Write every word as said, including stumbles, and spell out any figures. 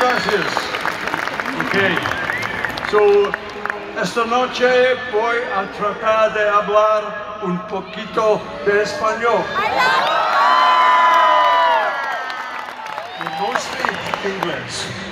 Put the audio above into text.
gracias. Okay. So, esta noche voy a tratar de hablar un poquito de español. And mostly English.